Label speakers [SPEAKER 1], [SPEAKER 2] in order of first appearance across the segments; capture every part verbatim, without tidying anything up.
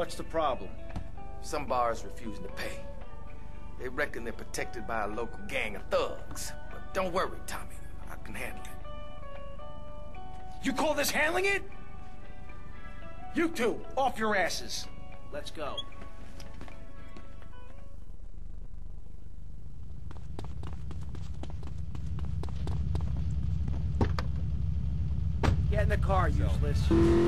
[SPEAKER 1] What's the problem?
[SPEAKER 2] Some bars refusing to pay. They reckon they're protected by a local gang of thugs. But don't worry, Tommy. I can handle it.
[SPEAKER 1] You call this handling it? You two, off your asses. Let's go. Get in the car, useless.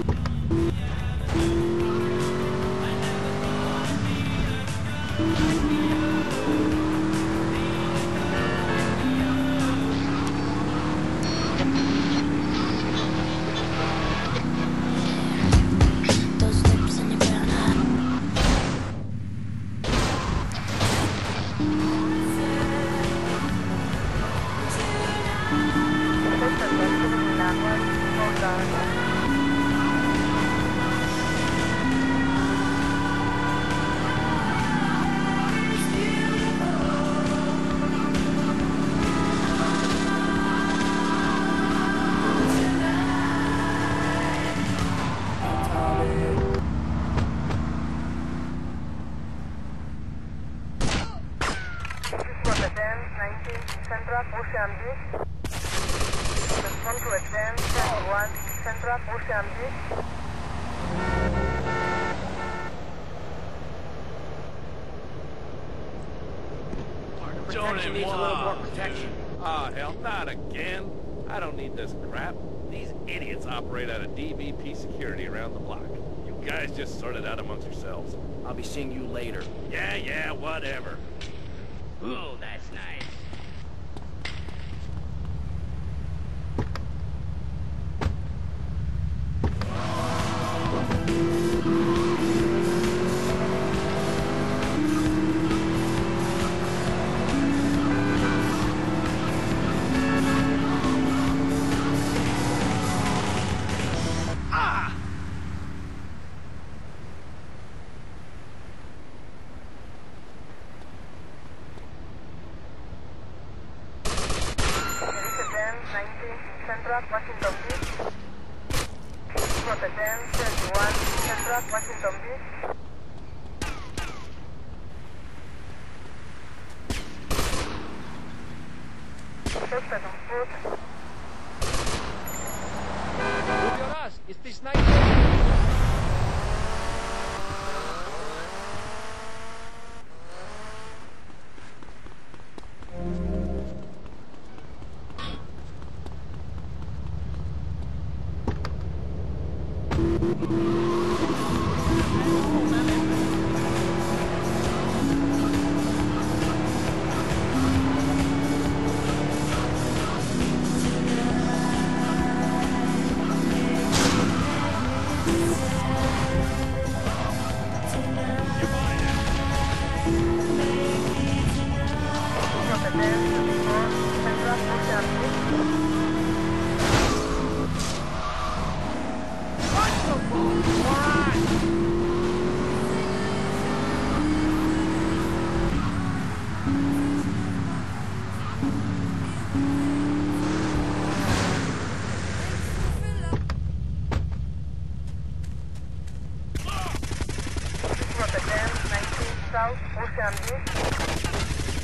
[SPEAKER 3] Protection needs a little more protection.
[SPEAKER 4] Ah, hell, not again. I don't need this crap. These idiots operate out of D V P security around the block. You guys just sort it out amongst yourselves.
[SPEAKER 1] I'll be seeing you later.
[SPEAKER 4] Yeah, yeah, whatever.
[SPEAKER 3] Ooh, that's nice.
[SPEAKER 5] Washington Beach. ten twenty-one, Central Washington Beach. Suspect on foot.
[SPEAKER 3] Move your ass. Is this night?
[SPEAKER 5] South Ocean Beach.